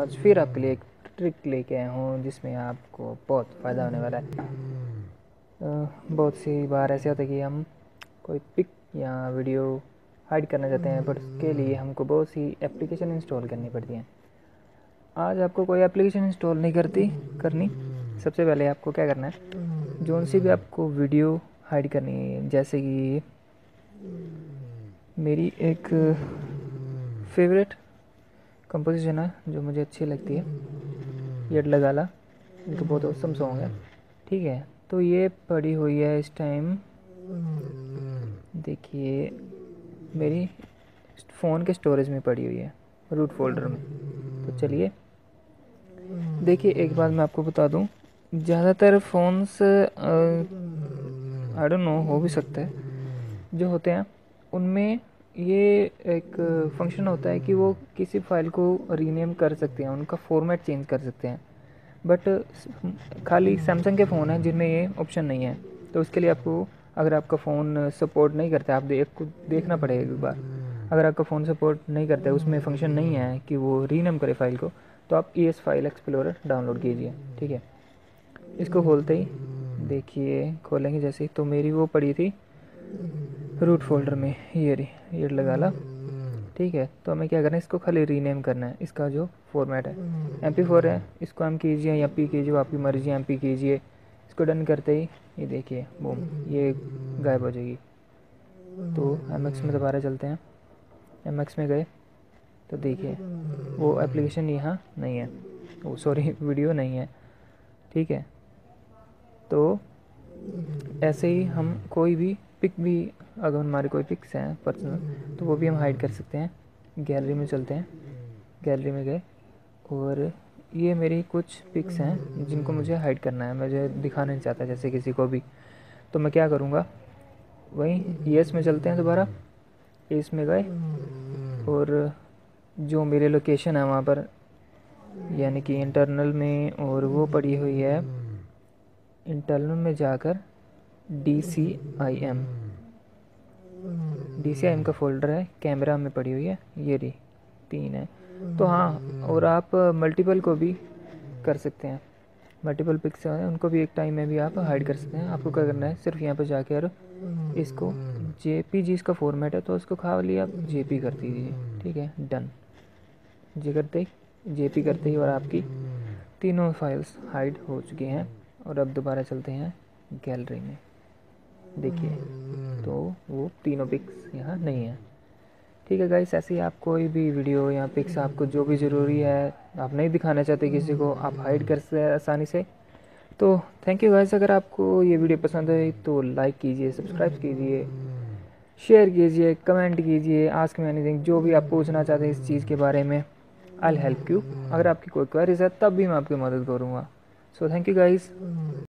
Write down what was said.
आज फिर आपके लिए एक ट्रिक लेके आया हूँ जिसमें आपको बहुत फ़ायदा होने वाला है। बहुत सी बार ऐसे होता है कि हम कोई पिक या वीडियो हाइड करना चाहते हैं, बट उसके लिए हमको बहुत सी एप्लीकेशन इंस्टॉल करनी पड़ती हैं। आज आपको कोई एप्लीकेशन इंस्टॉल नहीं करनी। सबसे पहले आपको क्या करना है, जोन सी भी आपको वीडियो हाइड करनी है, जैसे कि मेरी एक फेवरेट कंपोजिशन है जो मुझे अच्छी लगती है, येड लगाला, इनका बहुत औसम सॉन्ग है। ठीक है, तो ये पड़ी हुई है इस टाइम, देखिए मेरी फ़ोन के स्टोरेज में पड़ी हुई है, रूट फोल्डर में। तो चलिए देखिए, एक बात मैं आपको बता दूं, ज़्यादातर फ़ोन्स आई डोंट नो, हो भी सकता है, जो होते हैं उनमें ये एक फंक्शन होता है कि वो किसी फाइल को रीनेम कर सकते हैं, उनका फॉर्मेट चेंज कर सकते हैं। बट खाली सैमसंग के फ़ोन हैं जिनमें ये ऑप्शन नहीं है। तो उसके लिए आपको, अगर आपका फ़ोन सपोर्ट नहीं करता, आप देखना पड़ेगा एक बार। अगर आपका फ़ोन सपोर्ट नहीं करता है, उसमें फंक्शन नहीं है कि वो रीनेम करे फाइल को, तो आप ES फाइल एक्सप्लोरर डाउनलोड कीजिए। ठीक है, इसको खोलते ही देखिए, खोलेंगे जैसे ही, तो मेरी वो पड़ी थी रूट फोल्डर में, ये लगा ला। ठीक है, तो हमें क्या करना है, इसको खाली रीनेम करना है। इसका जो फॉर्मेट है MP4 है, इसको हम कीजिए या P कीजिए, आपकी मर्ज़ी, MP कीजिए। इसको डन करते ही ये देखिए बूम, ये गायब हो जाएगी। तो MX में दोबारा चलते हैं, MX में गए तो देखिए वो एप्लीकेशन यहाँ नहीं है, वो सॉरी वीडियो नहीं है। ठीक है, तो ऐसे ही हम कोई भी पिक भी, अगर हमारे कोई पिक्स हैं पर्सनल, तो वो भी हम हाइड कर सकते हैं। गैलरी में चलते हैं, गैलरी में गए और ये मेरी कुछ पिक्स हैं जिनको मुझे हाइड करना है, मुझे दिखाना नहीं चाहता जैसे किसी को भी। तो मैं क्या करूँगा, वहीं येस में चलते हैं दोबारा, येस में गए और जो मेरी लोकेशन है वहाँ पर, यानी कि इंटरनल में, और वो पड़ी हुई है इंटरनल में जाकर DCIM का फ़ोल्डर है, कैमरा में पड़ी हुई है, ये रही 3 है। तो हाँ, और आप मल्टीपल को भी कर सकते हैं, मल्टीपल पिक्स हैं उनको भी एक टाइम में भी आप हाइड कर सकते हैं। आपको क्या करना है, सिर्फ यहाँ पर जाके और इसको JPG इसका फॉर्मेट है, तो इसको खाली आप JP कर दीजिए। ठीक है, डन जी करते ही, JP करते ही, और आपकी तीनों फाइल्स हाइड हो चुकी हैं। और अब दोबारा चलते हैं गैलरी में, देखिए तो वो तीनों पिक्स यहाँ नहीं है। ठीक है गाइस, ऐसे ही आप कोई भी वीडियो या पिक्स, आपको जो भी ज़रूरी है, आप नहीं दिखाना चाहते किसी को, आप हाइड कर सकते आसानी से। तो थैंक यू गाइस, अगर आपको ये वीडियो पसंद आई तो लाइक कीजिए, सब्सक्राइब कीजिए, शेयर कीजिए, कमेंट कीजिए, आस्क मी एनीथिंग, जो भी आप पूछना चाहते हैं इस चीज़ के बारे में, आई हेल्प यू। अगर आपकी कोई क्वेरीज है तब भी मैं आपकी मदद करूँगा। So thank you guys.